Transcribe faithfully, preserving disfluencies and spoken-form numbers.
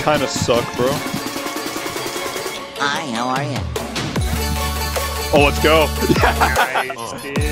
kind of suck, bro. Hi, how are you? Oh, let's go. Nice, dude.